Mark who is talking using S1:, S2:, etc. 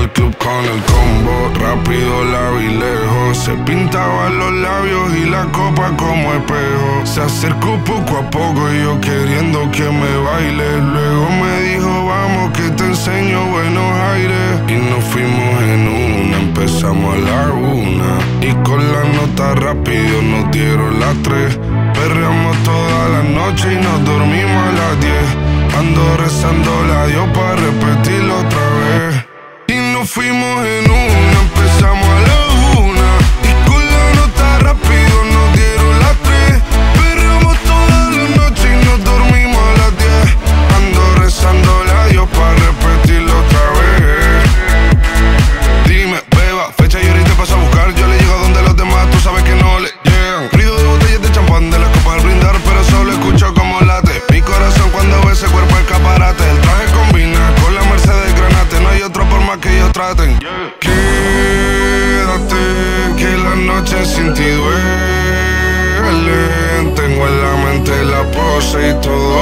S1: al club con el combo, rápido la vi lejos. Se pintaban los labios y la copa como espejo. Se acercó poco a poco y yo queriendo que me baile. Luego me dijo vamos que te enseño buenos aires. Y nos fuimos en una, empezamos a la 1. Y con la nota rápido nos dieron las 3. Perreamos toda la noche y nos dormimos a las 10. Ando rezando la Dios para repetirlo otra vez. Y nos fuimos en una, empezamos a la 1. Y con la nota rápido nos dieron las 3. Perreamos toda la noche y nos dormimos a las 10. Ando rezando la Dios para repetirlo otra vez. Dime, beba, fecha y ahorita paso a buscar. Yo le llego donde los demás, tú sabes que no le llegan. Ruido de botellas de champán, de la copa al brindar, pero solo escucho como late mi corazón cuando ve ese cuerpo escaparate. El traje combina con la Mercedes Granate. No hay otro por más que ellos traten. Quédate, que la noche sin ti duele. Tengo en la mente la pose y todo